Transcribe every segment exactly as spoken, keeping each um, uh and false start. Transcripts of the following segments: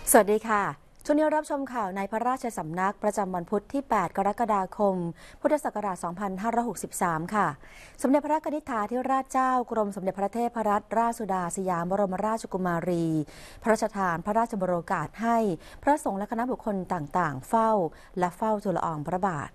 สวัสดีค่ะช่วงนี้รับชมข่าวในพระราชสำนักประจำวันพุธที่ แปด กรกฎาคม พุทธศักราช สองพันห้าร้อยหกสิบสาม ค่ะ สมเด็จพระนิธิถาธิราชเจ้ากรมสมเด็จพระเทพรัตนราชสุดาสยามบรมราชกุมารี พระราชทานพระราชบรโอกาสให้พระสงฆ์และคณะบุคคลต่างๆ เฝ้าและเฝ้าทูลละอองพระบาท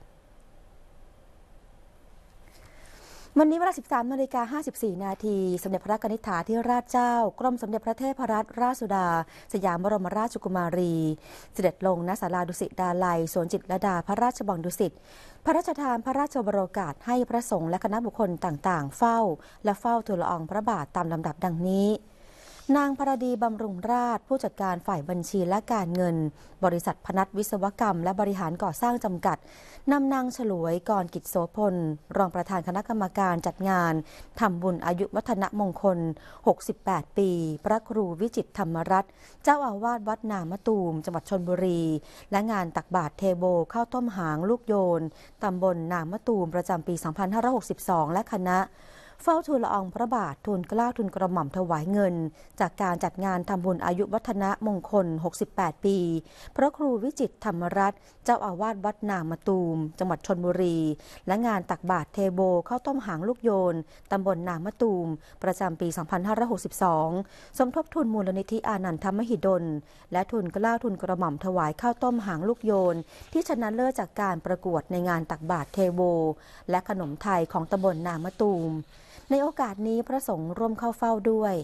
วันนี้เวลา สิบสามนาฬิกาห้าสิบสี่ นาทีสมเด็จพระนิธิถาธิราชเจ้ากรมสมเด็จพระเทพรัตนราชสุดาสยามบรมราชกุมารีเสด็จลงณศาลาดุสิตดาลัยสวนจิตรลดาพระราชวังดุสิตพระราชทานพระราชบรโอกาสให้พระสงฆ์และคณะบุคคลต่างๆเฝ้าและเฝ้าทูลละอองพระบาทตามลำดับดังนี้นางพรดีบำรุงราชผู้จัดการฝ่ายบัญชีและการเงินบริษัทพนัสวิศวกรรมและบริหารก่อสร้างจำกัดนำนางฉลวยกรกิจโสพลรองประธานคณะกรรมการจัดงานทำบุญอายุวัฒนมงคลหกสิบแปดปีพระครูวิจิตรธรรมรัตน์เจ้าอาวาสวัดนามะตูมจังหวัดชลบุรีและงานตักบาตรเทโบข้าวต้มหางลูกโยนตำบลนามะตูมประจำปี สองพันห้าร้อยหกสิบสอง และคณะเฝ้าทูลละอองพระบาททูลเกล้าทูลกระหม่อมถวายเงินจากการจัดงานทำบุญอายุวัฒนมงคลหกสิบแปดปีพระครูวิจิตรธรรมรัตน์เจ้าอาวาสวัดนามะตูมจังหวัดชลบุรีและงานตักบาตรเทโบข้าวต้มหางลูกโยนตำบลนามะตูมประจำปี สองพันห้าร้อยหกสิบสอง สมทบทุนมูลนิธิอานันทมหิดลและทุนเกล้าทุนกระหม่อมถวายข้าวต้มหางลูกโยนที่ชนะเลิศจากการประกวดในงานตักบาตรเทโบและขนมไทยของตำบลนามะตูมในโอกาสนี้พระสงฆ์ร่วมเข้าเฝ้าด้วย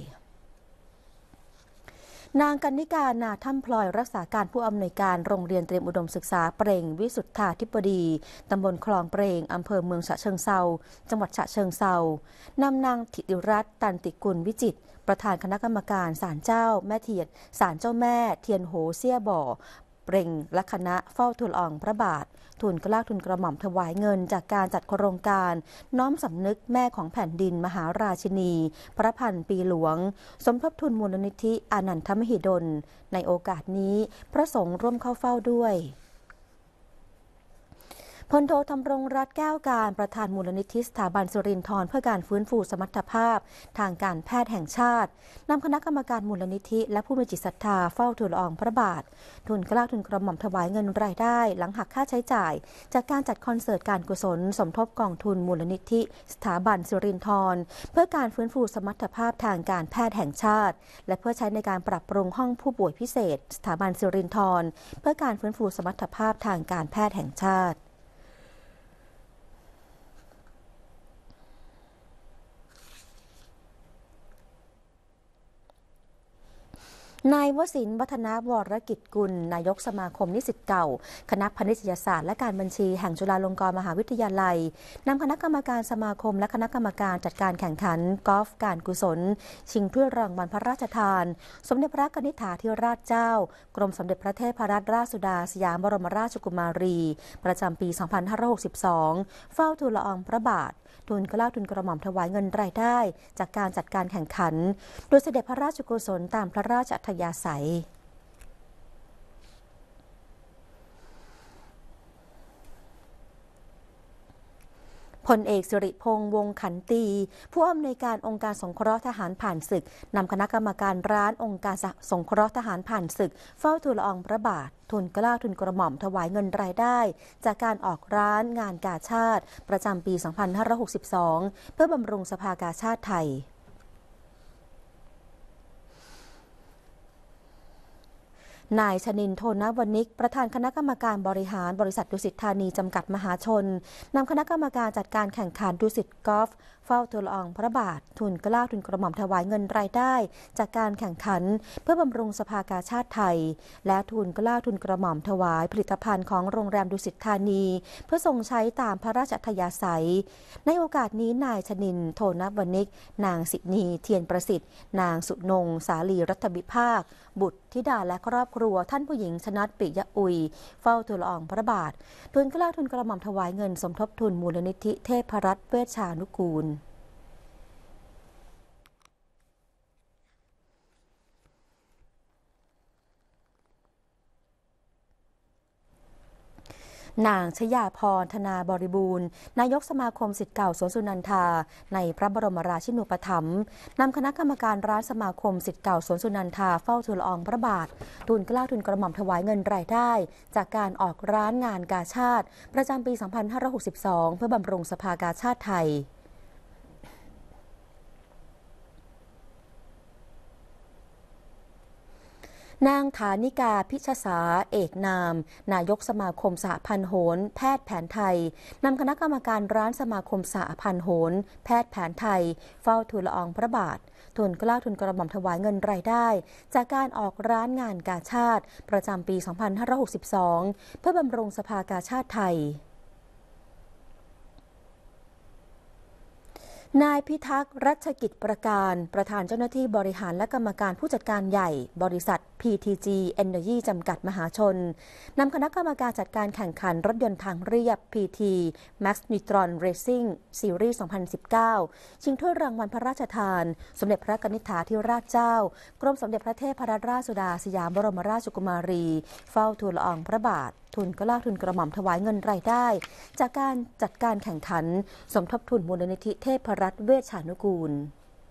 นางกันนิกานาถ้ำพลอยรักษาการผู้อำนวยการโรงเรียนเตรียมอุดมศึกษาเปร่งวิสุทธาธิบดีตำบลคลองเปร่งอำเภอเมืองฉะเชิงเทราจังหวัดฉะเชิงเทรานำนางธิติรัตน์ตันติกุลวิจิตรประธานคณะกรรมการศาลเจ้าแม่เทียนศาลเจ้าแม่เทียนโหเซี่ยบ่อเปร่งและคณะเฝ้าทูลละอองพระบาททูลเกล้าทูลกระหม่อมถวายเงินจากการจัดโครงการน้อมสำนึกแม่ของแผ่นดินมหาราชินีพระพันปีหลวงสมทบทุนมูลนิธิอานันทมหิดลในโอกาสนี้พระสงฆ์ร่วมเข้าเฝ้าด้วยพลโทธำรงรัตน์แก้วการประธานมูลนิธิสถาบันสุรินทร์เพื่อการฟื้นฟูสมรรถภาพทางการแพทย์แห่งชาตินำคณะกรรมการมูลนิธิและผู้มีจิตศรัทธาเฝ้าทูลละอองพระบาททุนเกล้าทุนกระหม่อมถวายเงินรายได้หลังหักค่าใช้จ่ายจากการจัดคอนเสิร์ตการกุศลสมทบกองทุนมูลนิธิสถาบันสุรินทร์เพื่อการฟื้นฟูสมรรถภาพทางการแพทย์แห่งชาติและเพื่อใช้ในการปรับปรุงห้องผู้ป่วยพิเศษสถาบันสุรินทร์เพื่อการฟื้นฟูสมรรถภาพทางการแพทย์แห่งชาตินายวศิลป์วัฒนวรกิจกุลนายกสมาคมนิสิตเก่าคณะพาณิชยศาสตร์และการบัญชีแห่งจุฬาลงกรณ์มหาวิทยาลัยนำคณะกรรมการสมาคมและคณะกรรมการจัดการแข่งขันกอล์ฟการกุศลชิงถ้วยรางวัลพระราชทานสมเด็จพระนิธิถาธิราชเจ้ากรมสมเด็จพระเทพรัตนราชสุดาสยามบรมราชกุมารีประจำปี สองพันห้าร้อยหกสิบสอง เฝ้าทูลละอองพระบาททุนเกล้าทุนกระหม่อมถวายเงินรายได้จากการจัดการแข่งขันโดยเสด็จพระราชกุศลตามพระราชอัธยาศัยพลเอกสิริพงษ์วงศ์ขันตีผู้อำนวยการองค์การสงเคราะห์ทหารผ่านศึกนำคณะกรรมการร้านองค์การสงเคราะห์ทหารผ่านศึกเฝ้าทูลละอองพระบาททุนเกล้าทุนกระหม่อมถวายเงินรายได้จากการออกร้านงานกาชาดประจำปี สองพันห้าร้อยหกสิบสอง เพื่อบำรุงสภากาชาดไทยนายชนินทร์ โทนวณิกประธานคณะกรรมการบริหารบริษัทดุสิตธานีจำกัดมหาชนนำคณะกรรมการจัดการแข่งขันดุสิตกอล์ฟเฝ้าทูลละอองพระบาททุนเกล้าทุนกระหม่อมถวายเงินรายได้จากการแข่งขันเพื่อบำรุงสภากาชาดไทยและทุนเกล้าทุนกระหม่อมถวายผลิตภัณฑ์ของโรงแรมดุสิตธานีเพื่อทรงใช้ตามพระราชอัธยาศัยในโอกาสนี้นายชนินทร์ โทนวณิกนางสินีเทียนประสิทธิ์นางสุนงสาลีรัตบิภาคบุตรธิดาและครอบครัวท่านผู้หญิงชนัดปิยะอุยเฝ้าทูลละอองพระบาททุนเกล้าทุนกระหม่อมถวายเงินสมทบทุนมูลนิธิเทพรัตน์เวชชานุกูลนางชยาพรธนาบริบูรณ์นายกสมาคมศิษย์เก่าสวนสุนันทาในพระบรมราชินูปถัมภ์นำคณะกรรมการร้านสมาคมศิษย์เก่าสวนสุนันทาเฝ้าทูลละอองพระบาททูลเกล้าทูลกระหม่อมถวายเงินรายได้จากการออกร้านงานกาชาดประจำปี สองพันห้าร้อยหกสิบสอง เพื่อบำรุงสภากาชาดไทยนางฐานิกาพิชษาเอกนามนายกสมาคมสหพันธ์โหรแพทย์แผนไทยนำคณะกรรมการร้านสมาคมสหพันธ์โหรแพทย์แผนไทยเฝ้าทูลละอองพระบาททูลเกล้าทูลกระหม่อมถวายเงินรายได้จากการออกร้านงานกาชาดประจำปี สองพันห้าร้อยหกสิบสอง เพื่อบำรุงสภากาชาดไทยนายพิทักษ์รัชกิจประการประธานเจ้าหน้าที่บริหารและกรรมการผู้จัดการใหญ่บริษัท พี ที จี Energy จำกัดมหาชนนำคณะกรรมการจัดการแข่งขันรถยนต์ทางเรียบ พี ที Max Nitron Racing Series สองพันสิบเก้า ชิงถ้วยรางวัลพระราชทานสมเด็จพระนิธิถาธิราชเจ้ากรมสมเด็จพระเทพรัตนราชสุดาสยามบรมราชกุมารีเฝ้าทูลละอองพระบาททุนเกล้าทุนกระหม่อมถวายเงินรายได้จากการจัดการแข่งขันสมทบทุนมูลนิธิเทพรัตน์เวชชานุกูล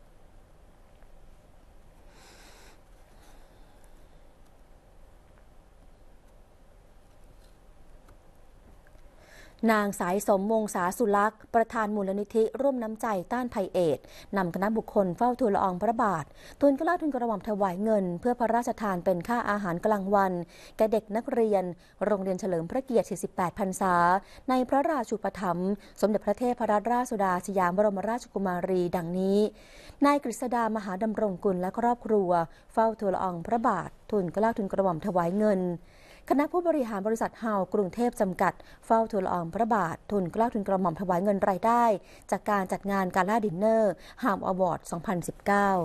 นางสายสมวงศาสุลักษ์ประธานมูลนิธิร่วมน้ำใจต้านภัยเอดส์นำคณะบุคคลเฝ้าทูลละอองพระบาททูลเกล้าทูลกระหม่อมถวายเงินเพื่อพระราชทานเป็นค่าอาหารกลางวันแก่เด็กนักเรียนโรงเรียนเฉลิมพระเกียรติ สี่สิบแปด พรรษาในพระราชูปถัมภ์สมเด็จพระเทพรัตนราชสุดาสยามบรมราชกุมารีดังนี้นายกฤษดามหาดำรงกุลและครอบครัวเฝ้าทูลละอองพระบาททูลเกล้าทูลกระหม่อมถวายเงินคณะผู้บริหารบริษัทเฮากรุงเทพจำกัดเฝ้าทูลละอองพระบาททุนเกล้าทุนกระหม่อมถวายเงินรายได้จากการจัดงานกาล่าดินเนอร์ฮามอวอร์ด สองพันสิบเก้า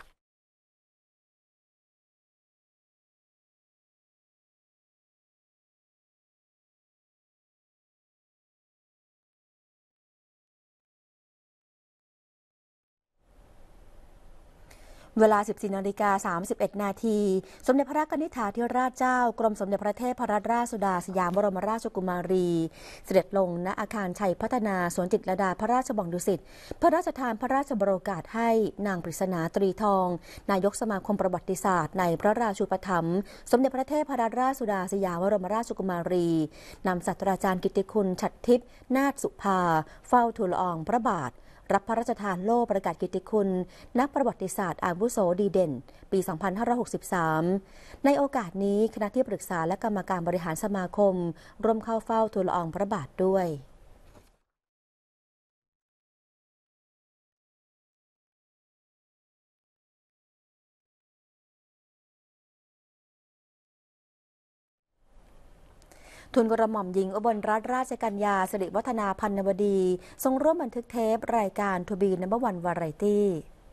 เวลา สิบสี่นาฬิกาสามสิบเอ็ด นาทีสมเด็จพระนิธิถาธิราชเจ้ากรมสมเด็จพระเทพรัตนราชสุดาสยามบรมราชกุมารีเสด็จลงณอาคารชัยพัฒนาสวนจิตรลดาพระราชวังดุสิตพระราชทานพระราชบรโอกาสให้นางปริศนาตรีทองนายกสมาคมประวัติศาสตร์ในพระราชูปถัมภ์สมเด็จพระเทพรัตนราชสุดาสยามบรมราชกุมารีนำศาสตราจารย์กิตติคุณฉัตรทิพย์นาถสุภาเฝ้าทูลละอองพระบาทรับพระราชทานโล่ประกาศกิตติคุณนักประวัติศาสตร์อาวุโสดีเด่นปี สองพันห้าร้อยหกสิบสาม ในโอกาสนี้คณะที่ปรึกษาและกรรมการบริหารสมาคมร่วมเข้าเฝ้าทูลละอองพระบาทด้วยทูลกระหม่อมหญิงอุบลรัตนราชกัญญาสิริวัฒนาพันนวดีทรงร่วมบันทึกเทปรายการทูบีนัมเบอร์วันวาไรตี้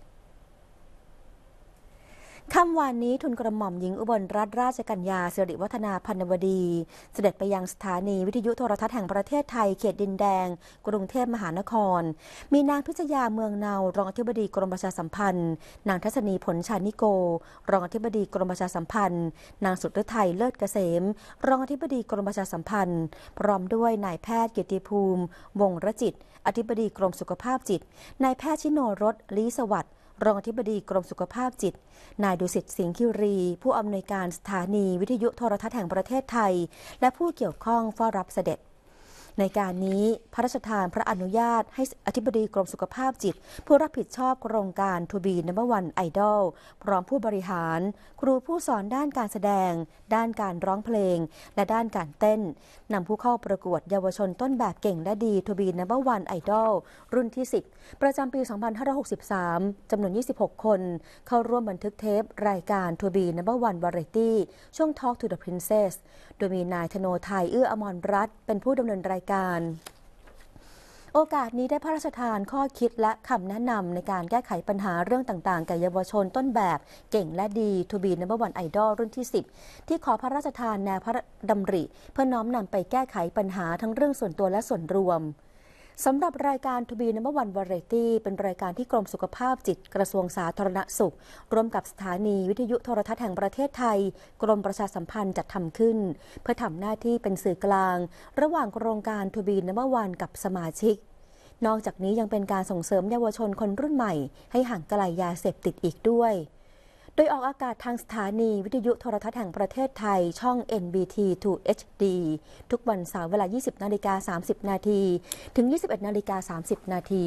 ค่ำวานนี้ทูลกระหม่อมหญิงอุบลรัตนราชกัญญาสิริวัฒนาพันนวดีเสด็จไปยังสถานีวิทยุโทรทัศน์แห่งประเทศไทยเขตดินแดงกรุงเทพมหานครมีนางพิชยาเมืองเนารองอธิบดีกรมประชาสัมพันธ์นางทัศนีผลชานิโกรองอธิบดีกรมประชาสัมพันธ์นางสุดฤทัยเลิศเกษมรองอธิบดีกรมประชาสัมพันธ์พร้อมด้วยนายแพทย์เกียรติภูมิวงศ์รจิตอธิบดีกรมสุขภาพจิตนายแพทย์ชิโนรสลีสวัสดิ์รองอธิบดีกรมสุขภาพจิตนายดุสิตสิงห์คิรีผู้อำนวยการสถานีวิทยุโทรทัศน์แห่งประเทศไทยและผู้เกี่ยวข้องเฝ้ารับเสด็จในการนี้พระราชทานพระอนุญาตให้อธิบดีกรมสุขภาพจิตผู้รับผิดชอบโครงการทูบีนัมเบอร์วันไอดอลพร้อมผู้บริหารครูผู้สอนด้านการแสดงด้านการร้องเพลงและด้านการเต้นนำผู้เข้าประกวดเยาวชนต้นแบบเก่งและดีทูบีนัมเบอร์วันไอดอลรุ่นที่สิบประจำปี สองพันห้าร้อยหกสิบสาม จำนวน ยี่สิบหก คนเข้าร่วมบันทึกเทปรายการทูบีนัมเบอร์วันวาไรตี้ช่วง Talk to the Princess โดยมีนายธโนไทยเอื้ออมรรัตน์เป็นผู้ดำเนินรายการโอกาสนี้ได้พระราชทานข้อคิดและคำแนะนำในการแก้ไขปัญหาเรื่องต่างๆแก่เยาวชนต้นแบบเก่งและดีทูบีนัมเบอร์วันไอดอลรุ่นที่สิบที่ขอพระราชทานแนวพระดำริเพื่อน้อมนำไปแก้ไขปัญหาทั้งเรื่องส่วนตัวและส่วนรวมสำหรับรายการ To Be Number One Variety เป็นรายการที่กรมสุขภาพจิตกระทรวงสาธารณสุขร่วมกับสถานีวิทยุโทรทัศน์แห่งประเทศไทยกรมประชาสัมพันธ์จัดทำขึ้นเพื่อทำหน้าที่เป็นสื่อกลางระหว่างโครงการ To Be Number One กับสมาชิกนอกจากนี้ยังเป็นการส่งเสริมเยาวชนคนรุ่นใหม่ให้ห่างไกลยาเสพติดอีกด้วยโดยออกอากาศทางสถานีวิทยุโทรทัศน์แห่งประเทศไทยช่อง เอ็น บี ที ทู เอช ดี ทุกวันเสาร์เวลา ยี่สิบนาฬิกาสามสิบนาทีถึง ยี่สิบเอ็ดนาฬิกาสามสิบนาที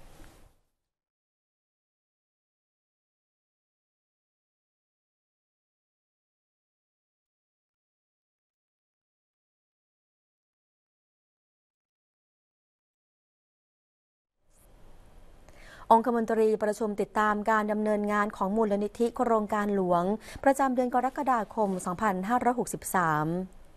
องคมนตรีประชุมติดตามการดำเนินงานของมูลนิธิโครงการหลวงประจำเดือนกรกฎาคม สองพันห้าร้อยหกสิบสาม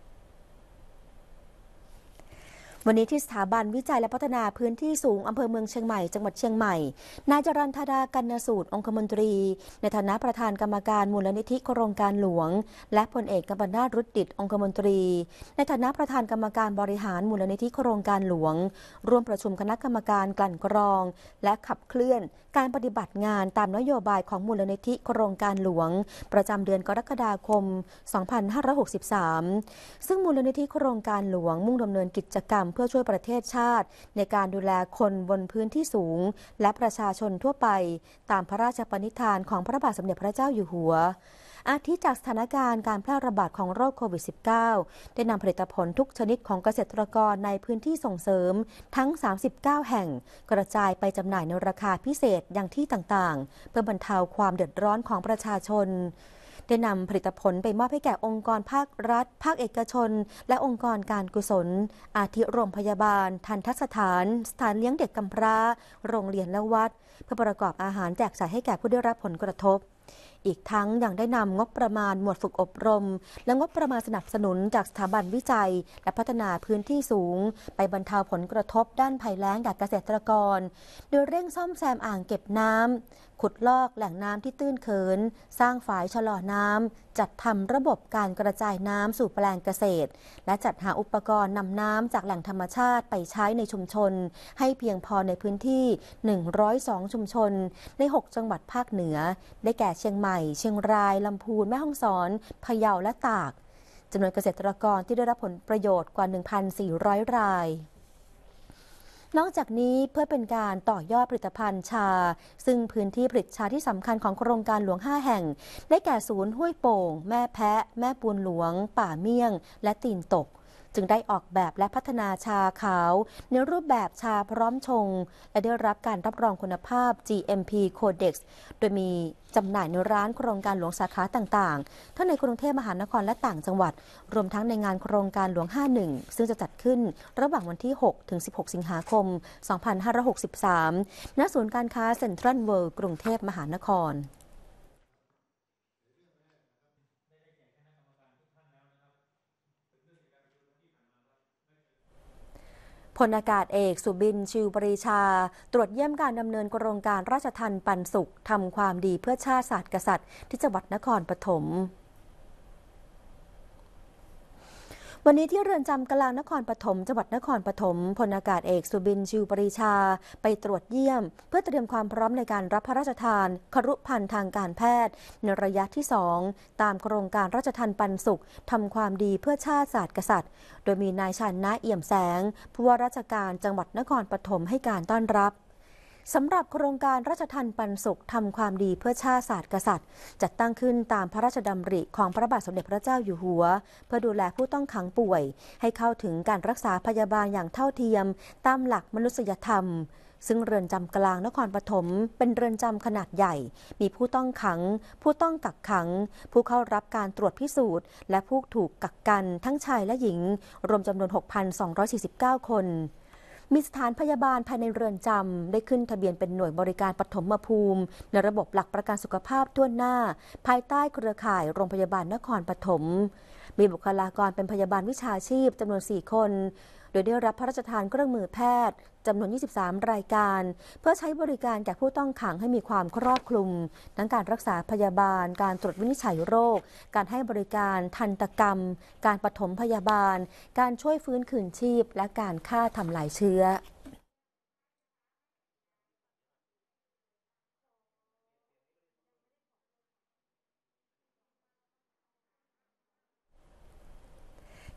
วันนี้ที่สถาบันวิจัยและพัฒนาพื้นที่สูงอำเภอเมืองเชียงใหม่จังหวัดเชียงใหม่นายจรัญธดากันนสูตรองคมนตรีในฐานะประธานกรรมการมูลนิธิโครงการหลวงและพลเอกกัมปนาท รุดดิษฐ์องคมนตรีในฐานะประธานกรรมการบริหารมูลนิธิโครงการหลวงร่วมประชุมคณะกรรมการกลั่นกรองและขับเคลื่อนการปฏิบัติงานตามนโยบายของมูลนิธิโครงการหลวงประจำเดือนกรกฎาคม สองพันห้าร้อยหกสิบสาม ซึ่งมูลนิธิโครงการหลวงมุ่งดำเนินกิจกรรมเพื่อช่วยประเทศชาติในการดูแลคนบนพื้นที่สูงและประชาชนทั่วไปตามพระราชปณิธานของพระบาทสมเด็จพระเจ้าอยู่หัวอาทิจากสถานการณ์การแพร่ระบาดของโรคโควิด สิบเก้า ได้นำผลิตผลทุกชนิดของเกษตรกรในพื้นที่ส่งเสริมทั้ง สามสิบเก้า แห่งกระจายไปจำหน่ายในราคาพิเศษยังที่ต่างๆเพื่อบรรเทาความเดือดร้อนของประชาชนได้นำผลิตผลไปมอบให้แก่องค์กรภาครัฐภาคเอกชนและองค์กรการกุศลอาทิโรงพยาบาลทันตสถานสถานเลี้ยงเด็กกำพร้าโรงเรียนและวัดเพื่อประกอบอาหารแจกจ่ายให้แก่ผู้ได้รับผลกระทบอีกทั้งยังได้นำงบประมาณหมวดฝึกอบรมและงบประมาณสนับสนุนจากสถาบันวิจัยและพัฒนาพื้นที่สูงไปบรรเทาผลกระทบด้านภัยแล้งแก่เกษตรกรโดยเร่งซ่อมแซมอ่างเก็บน้ำขุดลอกแหล่งน้ำที่ตื้นเขินสร้างฝายชะลอน้ำจัดทำระบบการกระจายน้ำสู่แปลงเกษตรและจัดหาอุปกรณ์นำน้ำจากแหล่งธรรมชาติไปใช้ในชุมชนให้เพียงพอในพื้นที่หนึ่งร้อยสองชุมชนในหกจังหวัดภาคเหนือได้แก่เชียงใหม่เชียงรายลำพูนแม่ฮ่องสอนพะเยาและตากจำนวนเกษตรกรที่ได้รับผลประโยชน์กว่า หนึ่งพันสี่ร้อย รายนอกจากนี้เพื่อเป็นการต่อยอดผลิตภัณฑ์ชาซึ่งพื้นที่ผลิตชาที่สำคัญของโครงการหลวงห้าแห่งได้แก่ศูนย์ห้วยโป่งแม่แพะแม่ปูนหลวงป่าเมี่ยงและตีนตกจึงได้ออกแบบและพัฒนาชาขาวในรูปแบบชาพร้อมชงและได้รับการรับรองคุณภาพ จี เอ็ม พี Codex โดยมีจำหน่ายในร้านโครงการหลวงสาขาต่างๆทั้งในกรุงเทพมหานครและต่างจังหวัดรวมทั้งในงานโครงการหลวงห้าสิบเอ็ดซึ่งจะจัดขึ้นระหว่างวันที่หกถึงสิบหกสิงหาคมสองพันห้าร้อยหกสิบสามณศูนย์การค้าเซ็นทรัลเวิลด์กรุงเทพมหานครพลอากาศเอกสุบินชิวปรีชาตรวจเยี่ยมการดำเนินโครงการราชทัณฑ์ปันสุขทำความดีเพื่อชาติศาสตร์กษัตริย์ที่จังหวัดนครปฐมวันนี้ที่เรือนจำกลางนครปฐมจังหวัดนครปฐมพลอากาศเอกสุบินชิวปรีชาไปตรวจเยี่ยมเพื่อเตรียมความพร้อมในการรับพระราชทานครุภัณฑ์ทางการแพทย์ในระยะที่สองตามโครงการราชทัณฑ์ปันสุขทำความดีเพื่อชาติศาสตร์กษัตริย์โดยมีนายชาญนะเอี่ยมแสงผู้ว่าราชการจังหวัดนครปฐมให้การต้อนรับสำหรับโครงการราชทัณฑ์ปันสุขทำความดีเพื่อชาติศาสตร์กษัตริย์จัดตั้งขึ้นตามพระราชดำริของพระบาทสมเด็จพระเจ้าอยู่หัวเพื่อดูแลผู้ต้องขังป่วยให้เข้าถึงการรักษาพยาบาลอย่างเท่าเทียมตามหลักมนุษยธรรมซึ่งเรือนจำกลางนครปฐมเป็นเรือนจำขนาดใหญ่มีผู้ต้องขังผู้ต้องกักขังผู้เข้ารับการตรวจพิสูจน์และผู้ถูกกักกันทั้งชายและหญิงรวมจำนวน หกพันสองร้อยสี่สิบเก้า คนมีสถานพยาบาลภายในเรือนจำได้ขึ้นทะเบียนเป็นหน่วยบริการปฐมภูมิในระบบหลักประกันสุขภาพทั่วหน้าภายใต้เครือข่ายโรงพยาบาลนครปฐมมีบุคลากรเป็นพยาบาลวิชาชีพจำนวนสี่คนโดยได้รับพระราชทานเครื่องมือแพทย์จำนวนยี่สิบสามรายการเพื่อใช้บริการแก่ผู้ต้องขังให้มีความครอบคลุมทั้งการรักษาพยาบาลการตรวจวินิจฉัยโรคการให้บริการทันตกรรมการปฐมพยาบาลการช่วยฟื้นคืนชีพและการฆ่าทำลายเชื้อ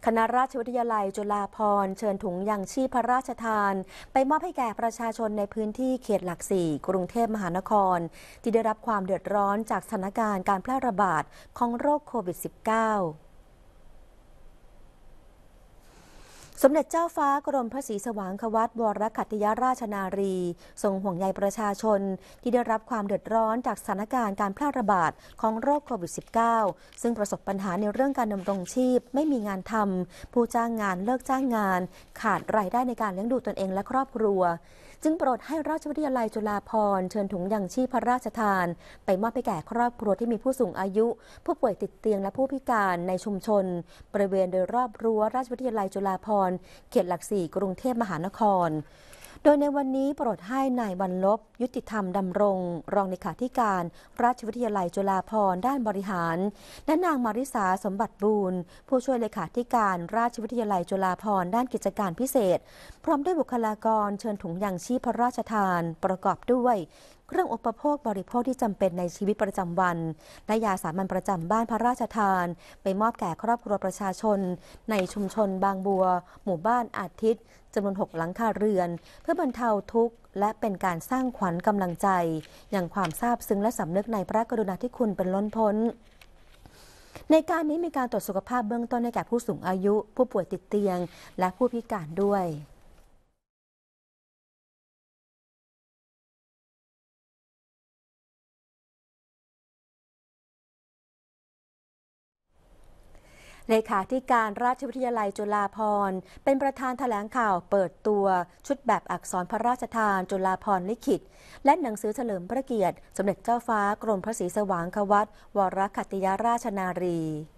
คณะราชวิทยาลัยจุฬาภรณ์เชิญถุงยังชีพพระราชทานไปมอบให้แก่ประชาชนในพื้นที่เขตหลักสี่กรุงเทพมหานครที่ได้รับความเดือดร้อนจากสถานการณ์การแพร่ระบาดของโรคโควิด สิบเก้า สมเด็จเจ้าฟ้ากรมพระศรีสว่างควัตวรคัตติยราชนารีทรงห่วงใยประชาชนที่ได้รับความเดือดร้อนจากสถานการณ์การแพร่ระบาดของโรคโควิด สิบเก้า ซึ่งประสบปัญหาในเรื่องการดำรงชีพไม่มีงานทำผู้จ้างงานเลิกจ้างงานขาดรายได้ในการเลี้ยงดูตนเองและครอบครัวจึงโปรดให้ราชวิทยาลัยจุฬาภรณ์เชิญถุงยังชีพพระราชทานไปมอบให้แก่ครอบครัวที่มีผู้สูงอายุผู้ป่วยติดเตียงและผู้พิการในชุมชนบริเวณโดยรอบรั้วราชวิทยาลัยจุฬาภรณ์เขตหลักสี่กรุงเทพมหานครโดยในวันนี้โปรดให้นายบรรลบยุติธรรมดำรงรองเลขาธิการราชวิทยาลัยจุฬาภรณ์ด้านบริหารและนางมาริสาสมบัติบูรณ์ผู้ช่วยเลขาธิการราชวิทยาลัยจุฬาภรณ์ด้านกิจการพิเศษพร้อมด้วยบุคลากรเชิญถุงยังชีพพระราชทานประกอบด้วยเครื่องอุปโภคบริโภคที่จำเป็นในชีวิตประจำวันและยาสามัญประจำบ้านพระราชทานไปมอบแก่ครอบครัวประชาชนในชุมชนบางบัวหมู่บ้านอาทิตย์จำนวนหกหลังคาเรือนเพื่อบรรเทาทุกข์และเป็นการสร้างขวัญกำลังใจอย่างความซาบซึ้งและสำนึกในพระกรุณาธิคุณเป็นล้นพ้นในการนี้มีการตรวจสุขภาพเบื้องต้นให้แก่ผู้สูงอายุผู้ป่วยติดเตียงและผู้พิการด้วยเลขาธิการราชวิทยาลัยจุฬาภรณ์เป็นประธานแถลงข่าวเปิดตัวชุดแบบอักษรพระราชทานจุฬาภรณ์ลิขิตและหนังสือเฉลิมพระเกียรติสมเด็จเจ้าฟ้ากรมพระศรีสว่างควัตวรคัตติยราชนารี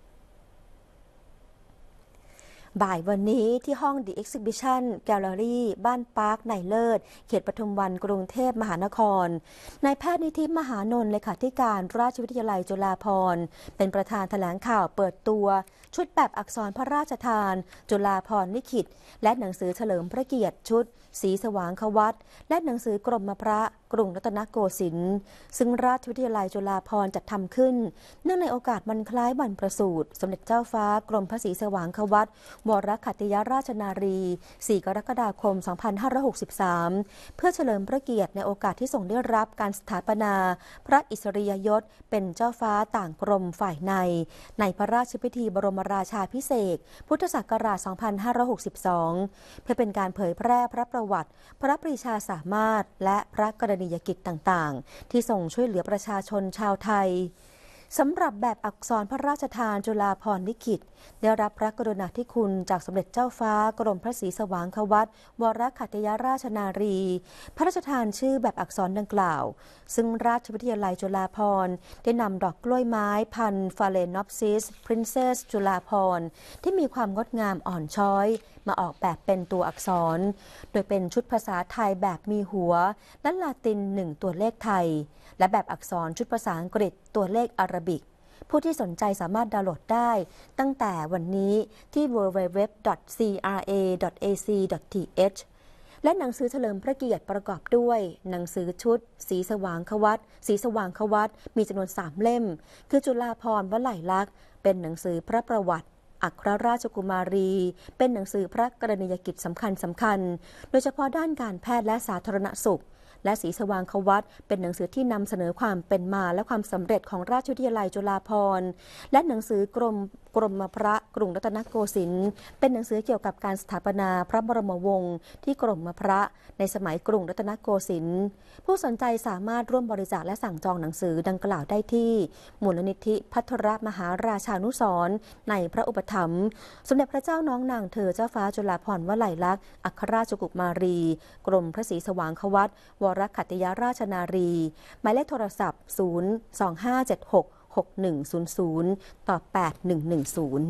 บ่ายวันนี้ที่ห้อง The Exhibition Gallery บ้านปาร์คในเลิศเขตปทุมวันกรุงเทพมหานครนายแพทย์นิธิมหานนท์เลขาธิการราชวิทยาลัยจุฬาภรณ์เป็นประธานแถลงข่าวเปิดตัวชุดแบบอักษรพระราชทานจุฬาภรณ์ลิขิตและหนังสือเฉลิมพระเกียรติชุดศรีสว่างควัตและหนังสือกรมพระกรุงรัตนโกสินทร์ซึ่งราชวิทยาลัยจุฬาภรณ์จัดทำขึ้นเนื่องในโอกาสวันคล้ายวันประสูติสมเด็จเจ้าฟ้ากรมพระศรีสว่างควัตวรคัตติยราชนารีสี่กรกฎาคมสองพันห้าร้อยหกสิบสามเพื่อเฉลิมพระเกียรติในโอกาสที่ทรงได้รับการสถาปนาพระอิสริยยศเป็นเจ้าฟ้าต่างกรมฝ่ายในในพระราชพิธีบรมราชาภิเษกพุทธศักราชสองพันห้าร้อยหกสิบสองเพื่อเป็นการเผยแพร่พระประวัติพระปรีชาสามารถและพระกรณียกิจต่างๆที่ทรงช่วยเหลือประชาชนชาวไทยสำหรับแบบอักษรพระราชทานจุฬาภรณ์ลิขิตได้รับพระกรุณาธิคุณจากสมเด็จเจ้าฟ้ากรมพระศรีสว่างควัตวรคัตติยราชนารีพระราชทานชื่อแบบอักษรดังกล่าวซึ่งราชวิทยาลัยจุฬาภรณ์ได้นำดอกกล้วยไม้พันธุ์ฟาเลนอปซิสพรินเซสจุฬาภรณ์ที่มีความงดงามอ่อนช้อยมาออกแบบเป็นตัวอักษรโดยเป็นชุดภาษาไทยแบบมีหัวและลาตินหนึ่งตัวเลขไทยและแบบอักษรชุดภาษาอังกฤษตัวเลขอาราบิกผู้ที่สนใจสามารถดาวน์โหลดได้ตั้งแต่วันนี้ที่ ดับเบิลยู ดับเบิลยู ดับเบิลยู ดอท ซี อาร์ เอ ดอท เอ ซี ดอท ที เอช และหนังสือเฉลิมพระเกียรติประกอบด้วยหนังสือชุดสีสว่างควัตสีสว่างควัตมีจำนวนสามเล่มคือจุฬาภรณ์วลัยลักษณ์เป็นหนังสือพระประวัติอัครราชกุมารีเป็นหนังสือพระกรณียกิจสำคัญสำคัญโดยเฉพาะด้านการแพทย์และสาธารณสุขและศรีสว่างควัตเป็นหนังสือที่นำเสนอความเป็นมาและความสำเร็จของราชวิทยาลัยจุฬาภรณ์และหนังสือกรมกรมพระกรุงรัตนโกสินทร์เป็นหนังสือเกี่ยวกับการสถาปนาพระบรมวงศ์ที่กรมพระในสมัยกรุงรัตนโกสินทร์ผู้สนใจสามารถร่วมบริจาคและสั่งจองหนังสือดังกล่าวได้ที่มูลนิธิภัทรมหาราชานุสรณ์ในพระอุปถัมภ์สมเด็จพระเจ้าน้องนางเธอเจ้าฟ้าจุฬาภรณ์วลัยลักษณ์อัครราชกุมารีกรมพระศรีสว่างควัตวรคัตติยราชนารีหมายเลขโทรศัพท์ศูนย์ สอง ห้า เจ็ด หก หก หนึ่ง ศูนย์ ศูนย์ต่อแปด หนึ่ง หนึ่ง ศูนย์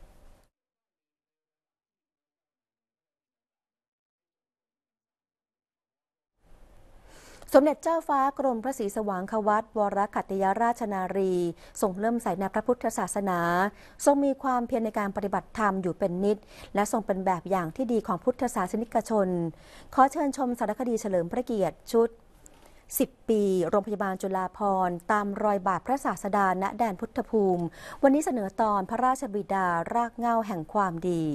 สมเด็จเจ้าฟ้ากรมพระศรีสว่างควัตวรคัตติยราชนารีทรงเริ่มใส่ในพระพุทธศาสนาทรงมีความเพียรในการปฏิบัติธรรมอยู่เป็นนิจและทรงเป็นแบบอย่างที่ดีของพุทธศาสนิกชนขอเชิญชมสารคดีเฉลิมพระเกียรติชุดสิบ ปีโรงพยาบาลจุฬาภรณ์ตามรอยบาทพระศาสดาณแดนพุทธภูมิวันนี้เสนอตอนพระราชบิดารากเหง้าแห่งความดี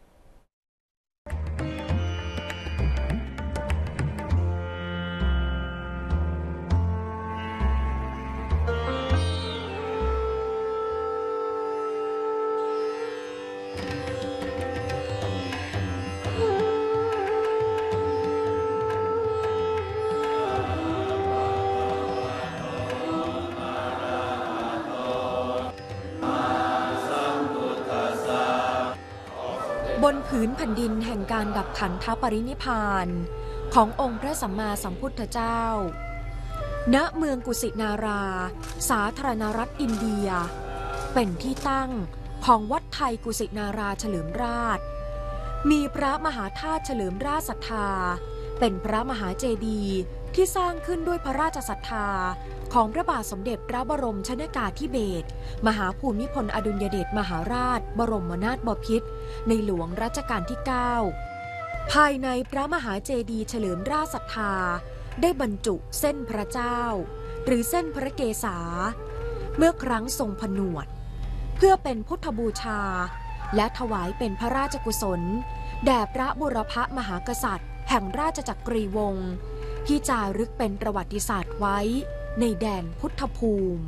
บนผืนแผ่นดินแห่งการดับขันธปรินิพพานขององค์พระสัมมาสัมพุทธเจ้าณเมืองกุสินาราสาธารณรัฐอินเดียเป็นที่ตั้งของวัดไทยกุสินาราเฉลิมราชมีพระมหาธาตุเฉลิมราชศรัทธาเป็นพระมหาเจดีย์ที่สร้างขึ้นด้วยพระราชศรัทธาของพระบาทสมเด็จพระบรมชนกาธิเบศรมหาภูมิพลอดุลยเดชมหาราชบรมนาถบพิตรในหลวงรัชกาลที่ เก้า ภายในพระมหาเจดีย์เฉลิมราชศรัทธาได้บรรจุเส้นพระเจ้าหรือเส้นพระเกศาเมื่อครั้งทรงผนวดเพื่อเป็นพุทธบูชาและถวายเป็นพระราชกุศลแด่พระบุรพมหากษัตริย์แห่งราชจักรีวงศ์ที่จารึกเป็นประวัติศาสตร์ไว้ในแดนพุทธภูมิ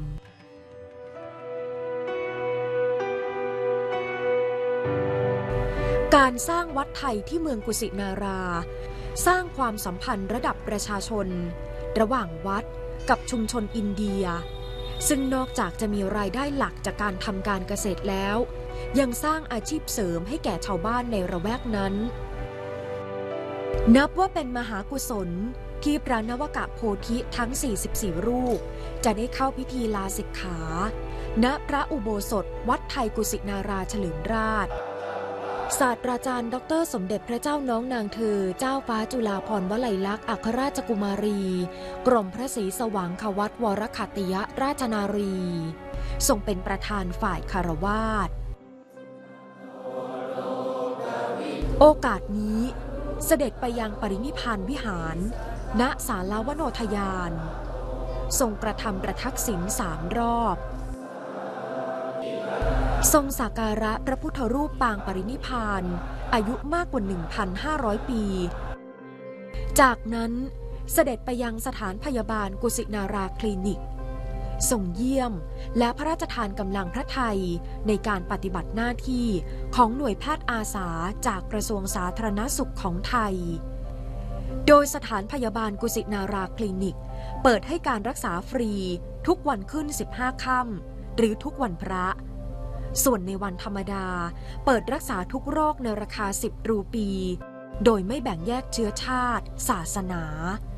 การสร้างวัดไทยที่เมืองกุสินาราสร้างความสัมพันธ์ระดับประชาชนระหว่างวัดกับชุมชนอินเดียซึ่งนอกจากจะมีรายได้หลักจากการทำการเกษตรแล้วยังสร้างอาชีพเสริมให้แก่ชาวบ้านในระแวกนั้นนับว่าเป็นมหากุศลที่พระนวกโพธิทั้งสี่สิบสี่รูปจะได้เข้าพิธีลาสิกขาณพระอุโบสถวัดไทยกุสินาราเฉลิมราชศาสตราจารย์ดรสมเด็จพระเจ้าน้องนางเธอเจ้าฟ้าจุฬาภรณ์วลัยลักษณ์อัครราชกุมารีกรมพระศรีสว่างควัตวรขัตติยราชนารีทรงเป็นประธานฝ่ายคฤหัสถ์โอกาสนี้เสด็จไปยังปรินิพพานวิหารณศาลาวโนทยานทรงกระทำประทักษิณสามรอบทรงสักการะพระพุทธรูปปางปรินิพพานอายุมากกว่า หนึ่งพันห้าร้อย ปีจากนั้นเสด็จไปยังสถานพยาบาลกุสินาราคลินิกทรงเยี่ยมและพระราชทานกำลังพระทัยในการปฏิบัติหน้าที่ของหน่วยแพทย์อาสาจากกระทรวงสาธารณสุขของไทยโดยสถานพยาบาลกุสินาราคลินิกเปิดให้การรักษาฟรีทุกวันขึ้นสิบห้าค่ำหรือทุกวันพระส่วนในวันธรรมดาเปิดรักษาทุกโรคในราคาสิบรูปีโดยไม่แบ่งแยกเชื้อชาติศาสนา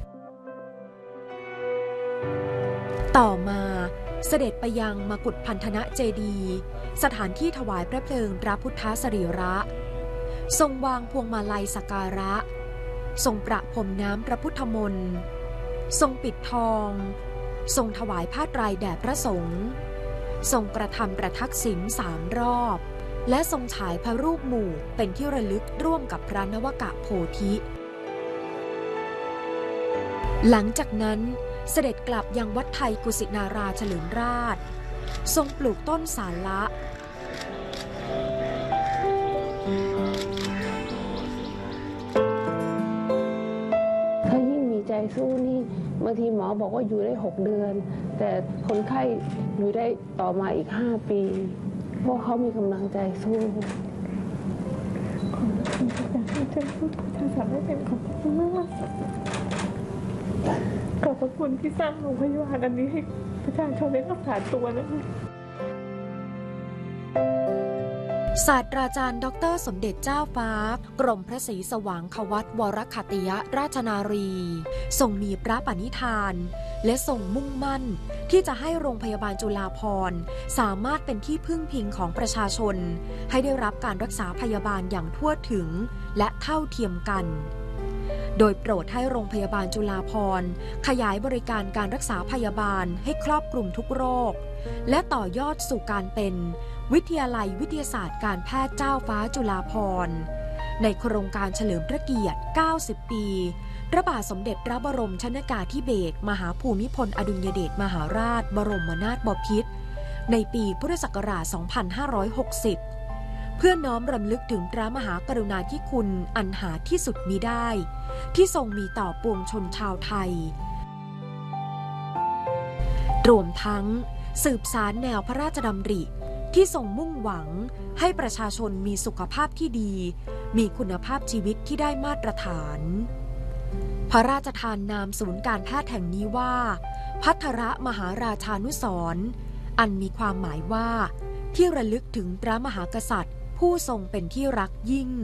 ต่อมาเสด็จไปยังมกุฏพันธนะเจดีย์สถานที่ถวายพระเพลิงพระพุทธสรีระทรงวางพวงมาลัยสักการะทรงประพรมน้ำพระพุทธมนต์ทรงปิดทองทรงถวายผ้าไตรแด่พระสงฆ์ทรงกระทำประทักษิณสามรอบและทรงฉายพระรูปหมู่เป็นที่ระลึกร่วมกับพระนวกโพธิหลังจากนั้นเสด็จกลับยังวัดไทยกุสินาราเฉลิมราชทรงปลูกต้นสาละถ้ายิ่งมีใจสู้นี่บางทีหมอบอกว่าอยู่ได้หกเดือนแต่คนไข้อยู่ได้ต่อมาอีกห้าปีเพราะเขามีกำลังใจสู้ขอบคุณอาจารย์ที่ช่วยพูดภาษาไม่เป็นขอบคุณมากขอบพระคุณที่สร้างโรงพยาบาลอันนี้ให้ประชาชนได้รักษาตัวนะคะศาสตราจารย์ดรสมเด็จเจ้าฟ้ากรมพระศรีสว่างควัตวรขัตติยราชนารีทรงมีพระปณิธานและทรงมุ่งมั่นที่จะให้โรงพยาบาลจุฬาภรณ์สามารถเป็นที่พึ่งพิงของประชาชนให้ได้รับการรักษาพยาบาลอย่างทั่วถึงและเท่าเทียมกันโดยโปรดให้โรงพยาบาลจุฬาภรณ์ขยายบริการการรักษาพยาบาลให้ครอบคลุมทุกโรคและต่อยอดสู่การเป็นวิทยาลัยวิทยาศาสตร์การแพทย์เจ้าฟ้าจุฬาภรณ์ในโครงการเฉลิมพระเกียรติเก้าสิบปีพระบาทสมเด็จพระบรมชนกาธิเบศรมหาภูมิพลอดุลยเดชมหาราชบรมนาถบพิตรในปีพุทธศักราช สองพันห้าร้อยหกสิบ เพื่อน้อมรำลึกถึงพระมหากรุณาธิคุณอันหาที่สุดมิได้ที่ทรงมีต่อปวงชนชาวไทยรวมทั้งสืบสานแนวพระราชดำริที่ทรงมุ่งหวังให้ประชาชนมีสุขภาพที่ดีมีคุณภาพชีวิตที่ได้มาตรฐานพระราชทานนามศูนย์การแพทย์แห่งนี้ว่าภัทรมหาราชานุสรณ์อันมีความหมายว่าที่ระลึกถึงพระมหากษัตริย์ผู้ทรงเป็นที่รักยิ่ง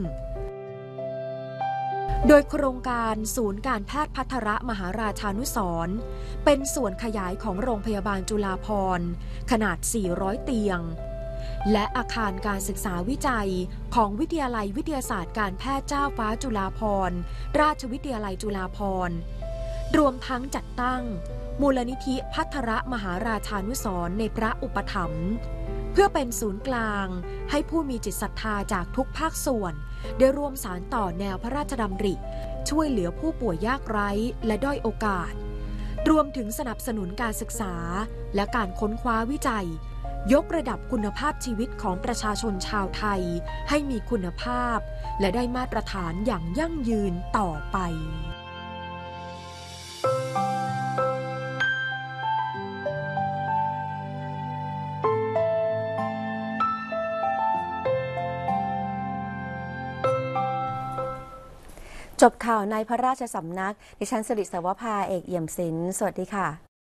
โดยโครงการศูนย์การแพทย์ภัทรมหาราชานุสรณ์เป็นส่วนขยายของโรงพยาบาลจุฬาภรณ์ขนาด สี่ร้อย เตียงและอาคารการศึกษาวิจัยของวิทยาลัยวิทยาศาสตร์การแพทย์เจ้าฟ้าจุฬาภรณ์ราชวิทยาลัยจุฬาภรณ์รวมทั้งจัดตั้งมูลนิธิภัทรมหาราชานุสรณ์ในพระอุปถัมภ์เพื่อเป็นศูนย์กลางให้ผู้มีจิตศรัทธาจากทุกภาคส่วนได้ร่วมสานต่อแนวพระราชดำริช่วยเหลือผู้ป่วยยากไร้และด้อยโอกาสรวมถึงสนับสนุนการศึกษาและการค้นคว้าวิจัยยกระดับคุณภาพชีวิตของประชาชนชาวไทยให้มีคุณภาพและได้มาตรฐานอย่างยั่งยืนต่อไปจบข่าวในพระราชสำนักดิฉันสิริสวภาเอกเอี่ยมศิลป์สวัสดีค่ะ